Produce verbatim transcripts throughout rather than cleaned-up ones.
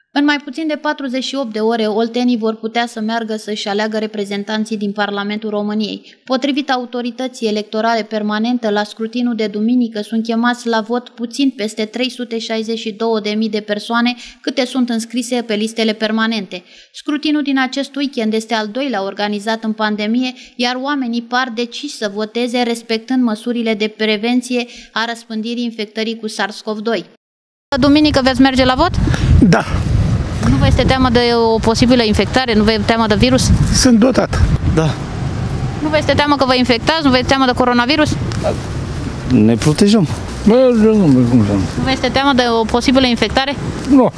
În mai puțin de patruzeci și opt de ore, oltenii vor putea să meargă să-și aleagă reprezentanții din Parlamentul României. Potrivit autorității electorale permanente, la scrutinul de duminică sunt chemați la vot puțin peste trei sute șaizeci și două de mii de persoane, câte sunt înscrise pe listele permanente. Scrutinul din acest weekend este al doilea organizat în pandemie, iar oamenii par deciși să voteze respectând măsurile de prevenție a răspândirii infectării cu SARS-CoV doi. Duminică veți merge la vot? Da. Nu vă este teamă de o posibilă infectare? Nu vă este teamă de virus? Sunt dotat. Da. Nu vă este teamă că vă infectați? Nu vă este teamă de coronavirus? Ne protejăm. Bă, nu, nu, nu. Nu vă este teamă de o posibilă infectare? Nu.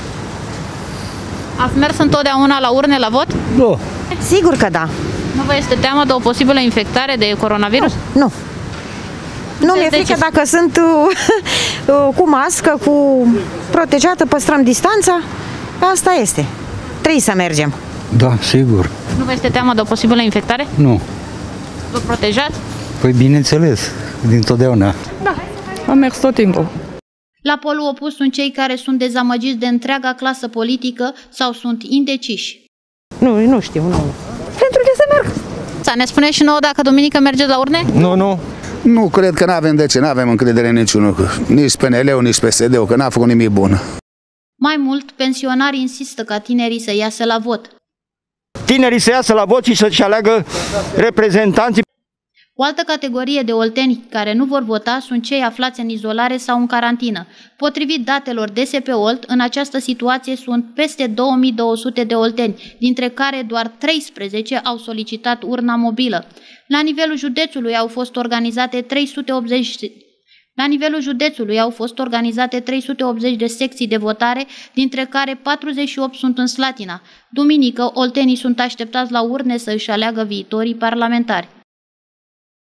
Ați mers întotdeauna la urne la vot? Nu. Sigur că da. Nu vă este teamă de o posibilă infectare de coronavirus? Nu. Nu. Nu mi-e frică dacă sunt uh, cu mască, cu protejată, păstrăm distanța. Asta este. Trebuie să mergem. Da, sigur. Nu vă este teamă de o posibilă infectare? Nu. Vă protejați? Păi bineînțeles, dintotdeauna. Da, am mers tot timpul. La polul opus sunt cei care sunt dezamăgiți de întreaga clasă politică sau sunt indeciși. Nu, nu știu, nu. Pentru ce să merg? Să ne spuneți și nouă dacă duminică mergeți la urne? Nu, nu. Nu cred că n-avem de ce, n-avem încredere în niciunul, nici P N L-ul, nici P S D-ul, că n-a făcut nimic bun. Mai mult, pensionarii insistă ca tinerii să iasă la vot. Tinerii să iasă la vot și să-și aleagă reprezentanții. O altă categorie de olteni care nu vor vota sunt cei aflați în izolare sau în carantină. Potrivit datelor D S P Olt, în această situație sunt peste două mii două sute de olteni, dintre care doar treisprezece au solicitat urna mobilă. La nivelul județului au fost organizate trei sute optzeci La nivelul județului au fost organizate trei sute optzeci de secții de votare, dintre care patruzeci și opt sunt în Slatina. Duminică, oltenii sunt așteptați la urne să își aleagă viitorii parlamentari.